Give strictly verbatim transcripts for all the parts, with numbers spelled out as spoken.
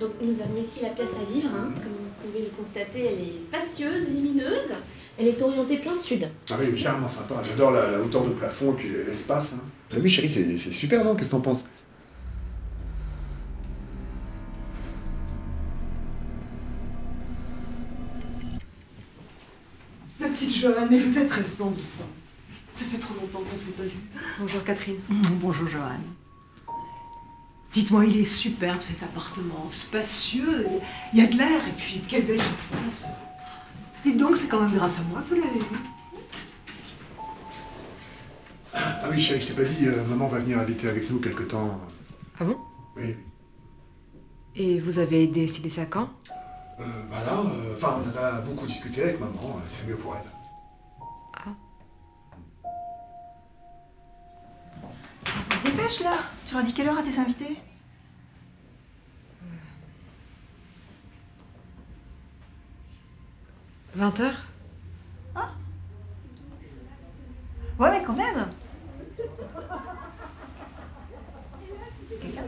Donc nous avons ici la pièce à vivre, hein. Comme vous pouvez le constater, elle est spacieuse, lumineuse, elle est orientée plein sud. Ah oui, carrément sympa, j'adore la, la hauteur de plafond et puis l'espace. Hein. T'as vu chérie, c'est super non? Qu'est-ce que t'en penses? Ma petite Joanne, mais vous êtes resplendissante. Ça fait trop longtemps qu'on s'est pas vu. Bonjour Catherine. Mmh, bonjour Joanne. Dites-moi, il est superbe cet appartement, spacieux, il y a de l'air et puis quelle belle surface. Dites donc, c'est quand même grâce à moi que vous l'avez vu. Ah oui chérie, je t'ai pas dit, euh, maman va venir habiter avec nous quelque temps. Ah bon? Oui. Et vous avez décidé ça quand? Euh, bah là, euh, enfin, on en a beaucoup discuté avec maman, euh, c'est mieux pour elle. Ah. On se dépêche là. Tu leur dis quelle heure à tes invités? vingt heures? Ah. Ouais mais quand même. Quelqu'un?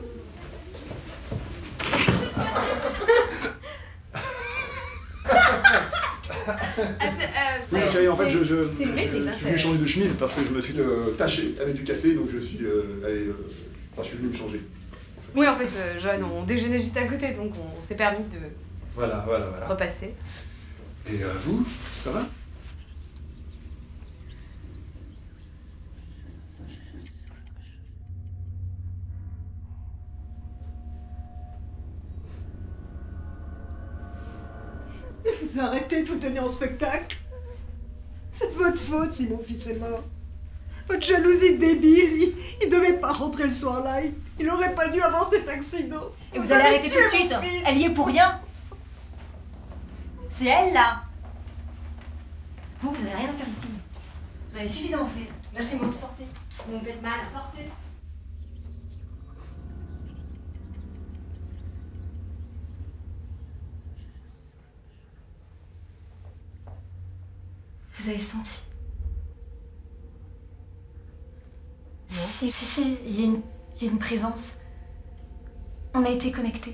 Ah, euh, Oui chérie, en fait je, je, c'est une méprise, je, hein, je suis venu changer de chemise parce que je me suis euh, taché avec du café, donc je suis euh, allé, euh, enfin je suis venu me changer. En fait. Oui, en fait, euh, Joanne, on déjeunait juste à côté, donc on s'est permis de Voilà, voilà, voilà. repasser. Et euh, vous, ça va? Mais vous arrêtez de vous donner en spectacle. C'est de votre faute si mon fils est mort. Votre jalousie débile, il, il devait pas rentrer le soir-là. Il, il aurait pas dû avoir cet accident. Et vous allez arrêter tout de suite. Elle y est pour rien. C'est elle là. Vous, vous avez rien à faire ici. Vous avez suffisamment fait. Lâchez-moi, sortez. Vous me faites mal. Sortez. Vous avez senti? Si, si, si, si, il y a une, il y a une présence. On a été connectés.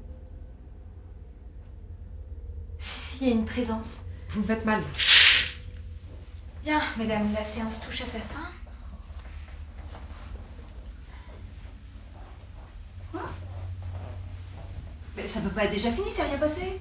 Si, si, il y a une présence. Vous me faites mal. Bien, mesdames, la séance touche à sa fin. Quoi? Mais ça peut pas être déjà fini, c'est rien passé.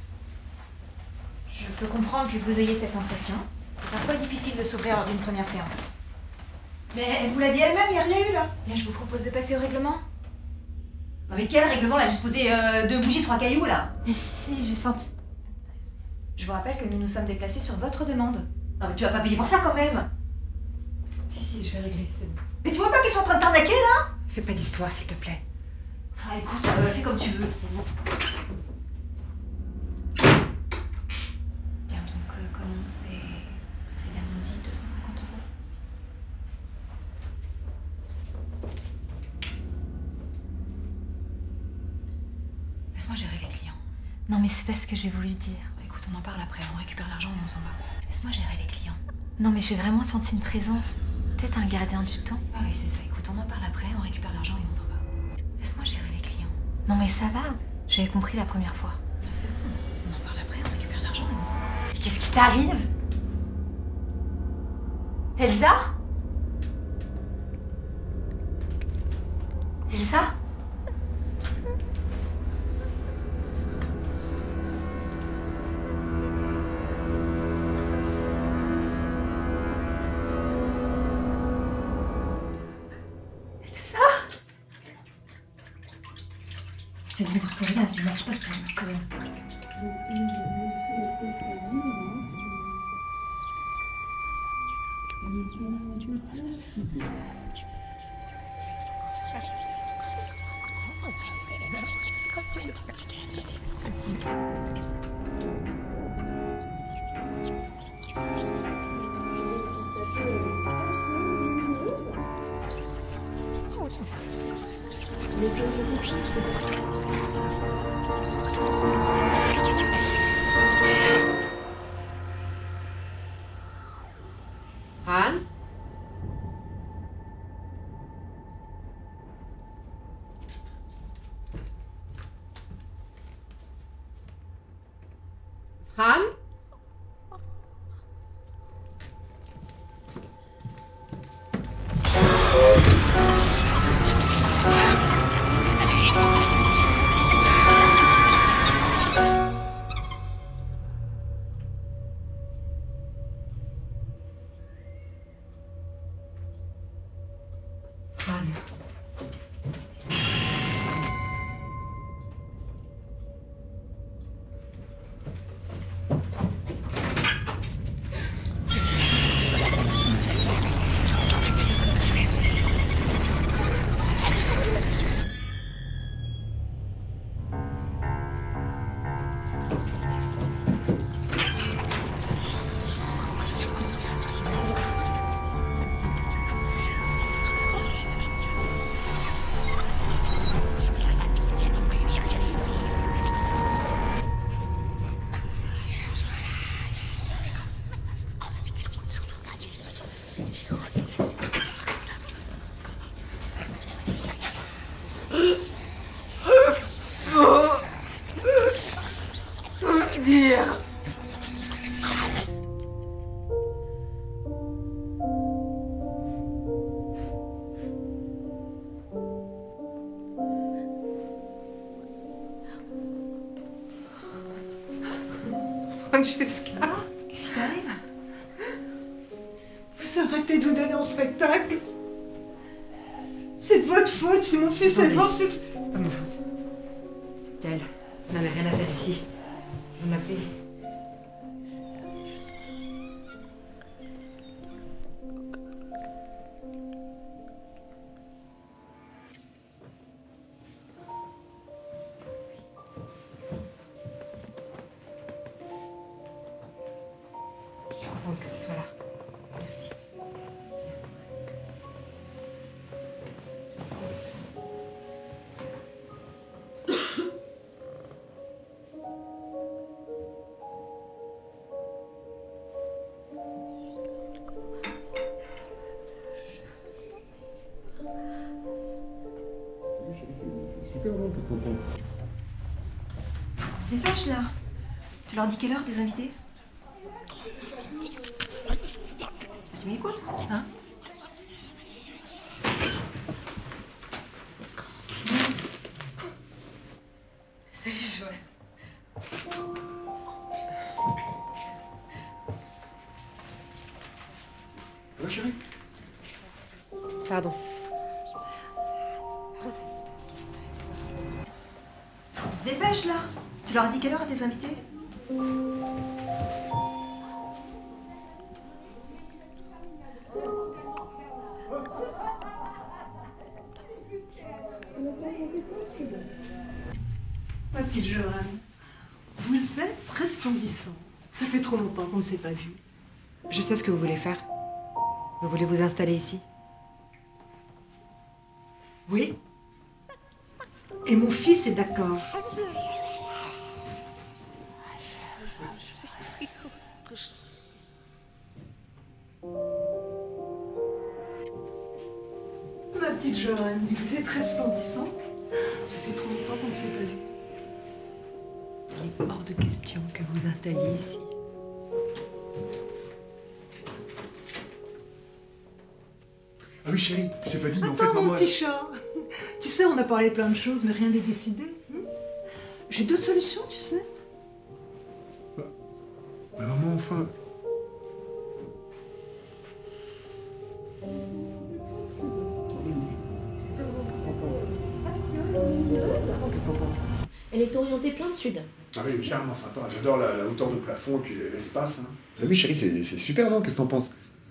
Je peux comprendre que vous ayez cette impression. C'est parfois difficile de s'ouvrir lors d'une première séance. Mais elle vous l'a dit elle-même, il n'y a rien eu là. Bien, je vous propose de passer au règlement. Non mais quel règlement là? Juste poser euh, deux bougies, trois cailloux là. Mais si, si, j'ai senti. Je vous rappelle que nous nous sommes déplacés sur votre demande. Non mais tu vas pas payer pour ça quand même. Si, si, je vais régler, c'est bon. Mais tu vois pas qu'ils sont en train de t'arnaquer là? Fais pas d'histoire, s'il te plaît. Ah écoute, euh, fais comme tu veux, c'est bon. Bien donc, euh, comme on s'est précédemment dit, deux cent cinquante euros. Laisse-moi gérer les clients. Non mais c'est pas ce que j'ai voulu dire. Écoute, on en parle après, on récupère l'argent et on s'en va. Laisse-moi gérer les clients. Non mais j'ai vraiment senti une présence. Peut-être un gardien du temps. Ah oui, c'est ça. Écoute, on en parle après, on récupère l'argent et on s'en va. Laisse-moi gérer les clients. Non mais ça va. J'avais compris la première fois. Là c'est bon. On en parle après, on récupère l'argent et on s'en va. Mais qu'est-ce qui t'arrive? Elsa? Elsa? Je vais devenir pour rien, c'est moi qui passe pour une conne. Anne? Han? Francesca. Qu'est-ce qui t'arrive? Vous arrêtez de vous donner en spectacle? C'est de votre faute si mon fils est mort, c'est... C'est pas ma faute. C'est elle. On n'avait rien à faire ici. On a fait... Je suis contente que tu sois là. Merci. C'est super, non? Qu'est-ce que t'en penses? On se dépêche là. Tu leur dis quelle heure des invités? Tu m'écoutes, hein? Salut Joël. Ça va, chérie? Pardon. On se dépêche là. Tu leur as dit quelle heure à tes invités? Ma petite Joanne, vous êtes resplendissante. Ça fait trop longtemps qu'on ne s'est pas vu. Je sais ce que vous voulez faire. Vous voulez vous installer ici? Oui. Et mon fils est d'accord. Ma petite Joanne, vous êtes resplendissante. Ça fait trop longtemps qu'on ne s'est pas vu. Il est hors de question que vous installiez ici. Ah oui, chérie, je t'ai pas dit, mais en fait, Attends, mon maman... petit chat. Tu sais, on a parlé plein de choses, mais rien n'est décidé. hein. J'ai deux solutions, tu sais. Mais maman, enfin... Elle est orientée plein sud. Ah oui, carrément sympa. J'adore la, la hauteur de plafond et puis l'espace. Hein. T'as vu, chérie, c'est c'est super, non? Qu'est-ce que t'en penses?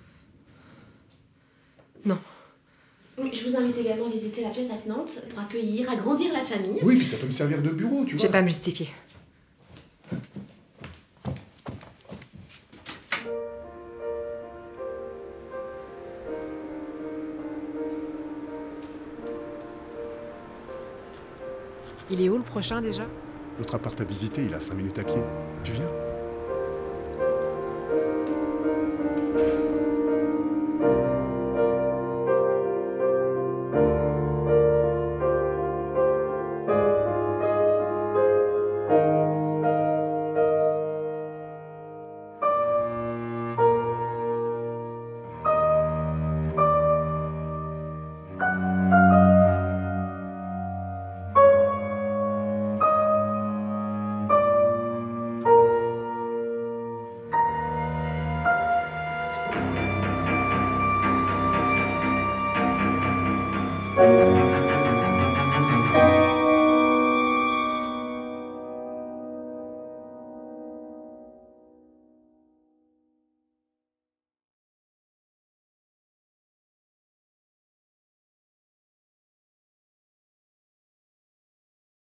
Non. Oui, je vous invite également à visiter la pièce attenante pour accueillir, agrandir la famille. Oui, puis ça peut me servir de bureau, tu vois. J'ai pas à me justifier. Il est où le prochain déjà? L'autre appart à visiter, il a cinq minutes à pied. Tu viens?